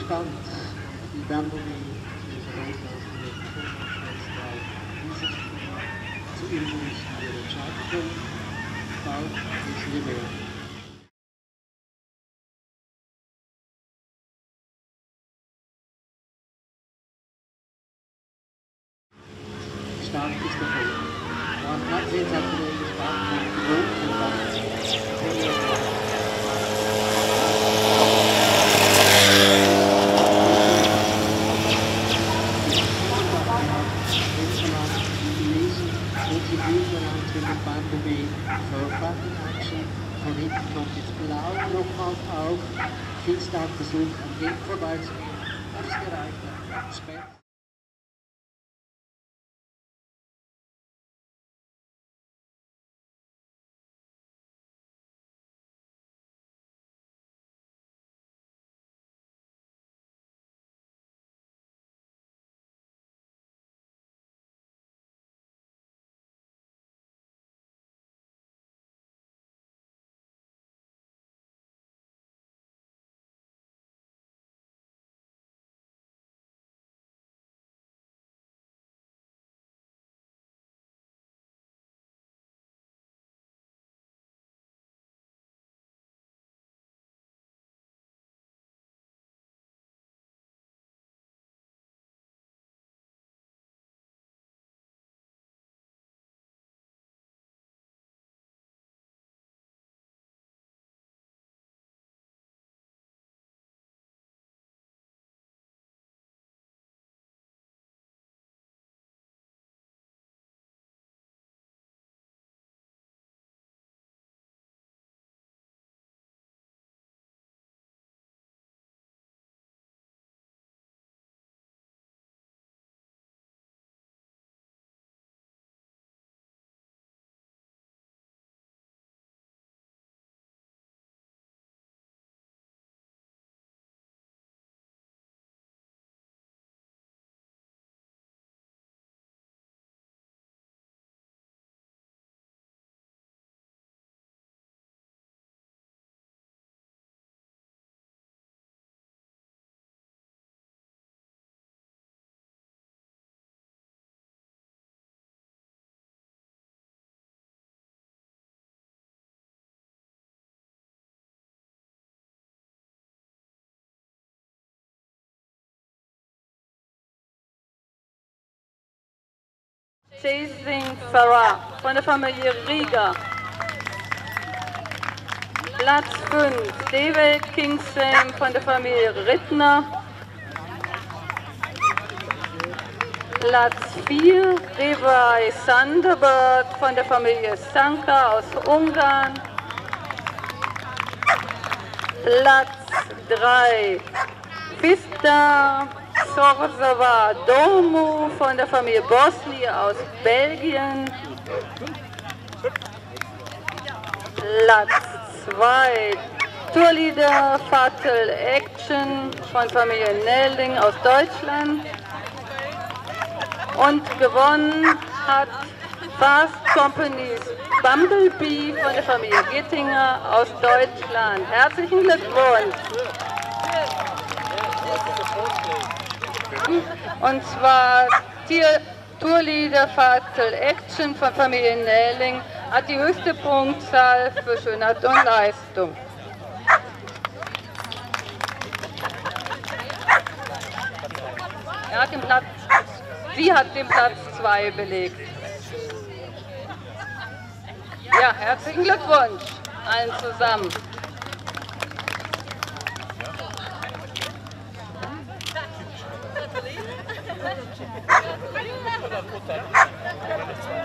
Stand. Die Bumblebee ist zu Übungen der Entscheidung. Bald wissen wir mehr. Start ist der Punkt. Man hat den Satelliten gespannt, rot und Bumblebee Button Action. Von hinten kommt jetzt blau nochmals auf. Kickstart versucht am Gegner vorbeizugehen. Das gereicht. Spät. Chasing Farah von der Familie Rieger. Platz 5, David Kingston von der Familie Rittner. Platz 4, Revai Thunderbird von der Familie Stanka aus Ungarn. Platz 3, Vista Sorzava Domu von der Familie Bosli aus Belgien. Platz 2, Tourleader Fatal Action von Familie Nelling aus Deutschland. Und gewonnen hat Fast Companies Bumblebee von der Familie Gittinger aus Deutschland. Herzlichen Glückwunsch! Und zwar Tourleader Fatal Action von Familie Nelling hat die höchste Punktzahl für Schönheit und Leistung. Sie hat den Platz 2 belegt. Ja, herzlichen Glückwunsch allen zusammen. Oder Futter.